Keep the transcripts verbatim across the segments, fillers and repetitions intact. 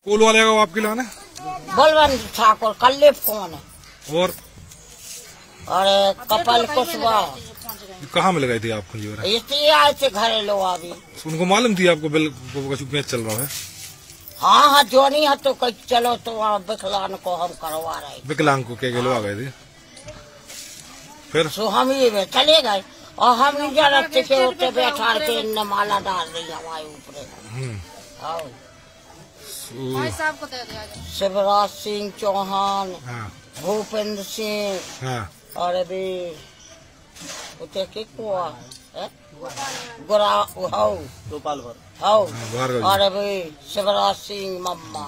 कोल वाले का आपके लाने बलवंत ठाकुर कल्ले फोन है और और कपल कुशवाहा। कहाँ मिल गए थे आपको जीवन? इसलिए आए थे घरे लोग अभी। उनको मालूम थी आपको बिल को मैच चल रहा है? हाँ हाँ जो नहीं है तो कहीं चलो तो वहाँ विकलांग को हम करवा रहे। विकलांग को क्या लोग आ गए थे फिर? सो हम ही चले गए और हम नहीं जानते के उठे बैठा थे न माला डाल रही हमारे ऊपर। शिवराज सिंह चौहान, भूपेंद्र सिंह और अभी उठे के कुआ गोरा गोपाल भर और अभी शिवराज सिंह मम्मा।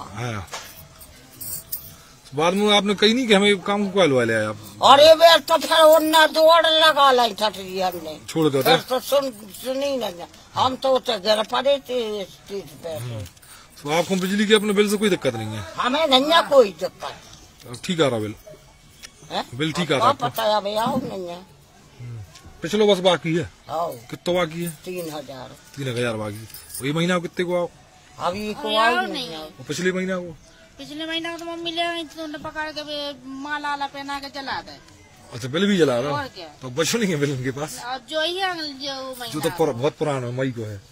बाद में आपने कही नहीं कि हमें काम को लगा लिया आप? और ये बेर तो फिर उन्ना दौड़ लगा लाई ठटरी हमने छोड़ दो तो सुन सुनी न हम तो घर पड़े थे स्टेज पे। तो आपको बिजली के अपने बिल से कोई दिक्कत नहीं है? हमें नहीं कोई दिक्कत। ठीक आ रहा बिल? बिल ठीक आ रहा? पता है भैया नहीं है। पिछलो बस बाकी है? कितना बाकी है? तीन हजार तीन हजार बाकी। वही महीना कितने को आओ? अभी को आओ नहीं आओ। पिछले महीना को? पिछले महीना को तो मम्मी ले गई तो पकड़ के माला वाला पहना के चला दे। अच्छा बिल भी जला रहा? और क्या? तो बचो नहीं है बिल उनके पास? जो ही है जो महीना जो तो पर, बहुत पुराना है, मई को है।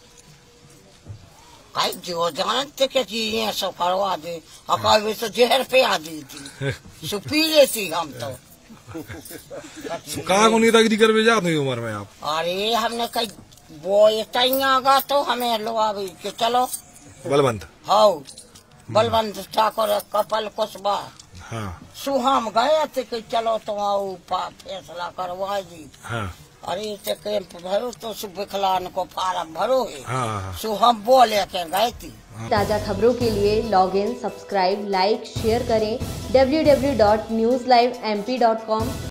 कई जो जानते क्या चीज है सब करवा दे अकाल तो जहर पे आ दी थी सो पी लेती हम तो। कहाँ को नेतागिरी कर जाते उम्र में आप? अरे हमने कई वो इतना तो हमें लो अभी कि चलो बलवंत हाँ बलवंत ठाकुर कपल कुशवाहा। हाँ सो हम गए थे कि चलो तुम आओ फैसला करवा दी। हाँ अरे तो कैंप भरो तो विकलांग को फार्म भरो है। हाँ सो हम बोले के गए थी। ताज़ा खबरों के लिए log in, subscribe, like, share करें W W W dot news live M P dot com.